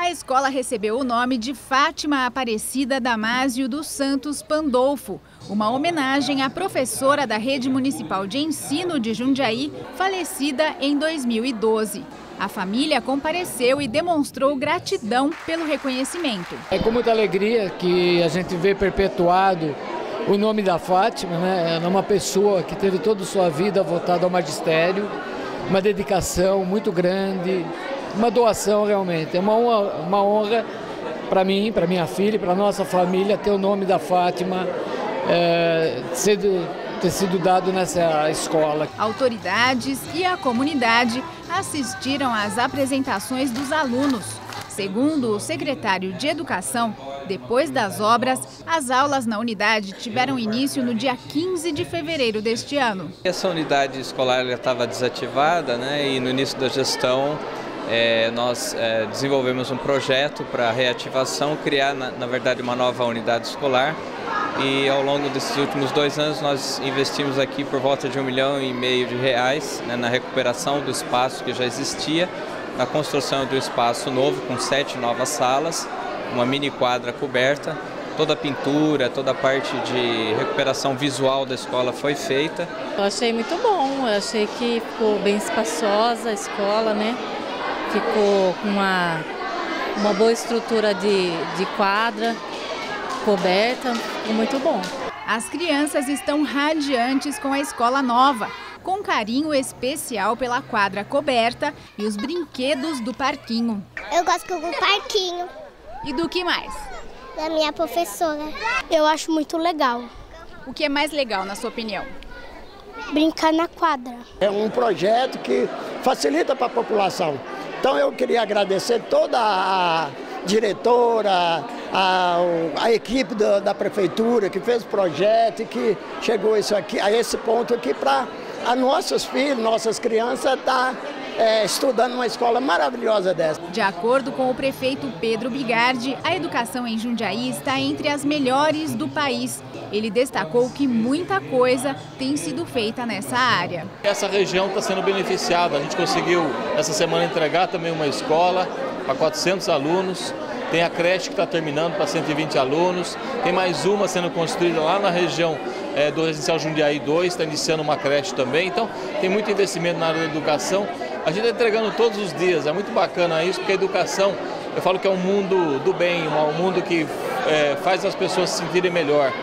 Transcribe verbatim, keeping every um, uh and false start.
A escola recebeu o nome de Fátima Aparecida Damásio dos Santos Pandolfo, uma homenagem à professora da Rede Municipal de Ensino de Jundiaí, falecida em dois mil e doze. A família compareceu e demonstrou gratidão pelo reconhecimento. É com muita alegria que a gente vê perpetuado o nome da Fátima, né? Ela é uma pessoa que teve toda a sua vida voltada ao magistério, uma dedicação muito grande, uma doação realmente. É uma honra, uma honra para mim, para minha filha, para nossa família ter o nome da Fátima é, sido, ter sido dado nessa escola. Autoridades e a comunidade assistiram às apresentações dos alunos. Segundo o secretário de Educação, depois das obras, as aulas na unidade tiveram início no dia quinze de fevereiro deste ano. Essa unidade escolar estava desativada, né, e no início da gestão é, nós é, desenvolvemos um projeto para reativação, criar na, na verdade uma nova unidade escolar. E ao longo desses últimos dois anos nós investimos aqui por volta de um milhão e meio de reais, né, na recuperação do espaço que já existia, na construção do espaço novo com sete novas salas, uma mini quadra coberta, toda a pintura, toda a parte de recuperação visual da escola foi feita. Eu achei muito bom, eu achei que ficou bem espaçosa a escola, né? Ficou com uma, uma boa estrutura de, de quadra, coberta, ficou muito bom. As crianças estão radiantes com a escola nova, com carinho especial pela quadra coberta e os brinquedos do parquinho. Eu gosto do parquinho. E do que mais? Da minha professora. Eu acho muito legal. O que é mais legal, na sua opinião? Brincar na quadra. É um projeto que facilita para a população. Então eu queria agradecer toda a diretora, a, a equipe da, da prefeitura que fez o projeto e que chegou isso aqui, a esse ponto aqui para a nossos filhos, nossas crianças estar é, estudando numa escola maravilhosa dessa. De acordo com o prefeito Pedro Bigardi, a educação em Jundiaí está entre as melhores do país. Ele destacou que muita coisa tem sido feita nessa área. Essa região está sendo beneficiada. A gente conseguiu essa semana entregar também uma escola para quatrocentos alunos. Tem a creche que está terminando para cento e vinte alunos. Tem mais uma sendo construída lá na região é, do Residencial Jundiaí dois, está iniciando uma creche também. Então tem muito investimento na área da educação. A gente está entregando todos os dias, é muito bacana isso, porque a educação, eu falo que é um mundo do bem, um mundo que é, faz as pessoas se sentirem melhor.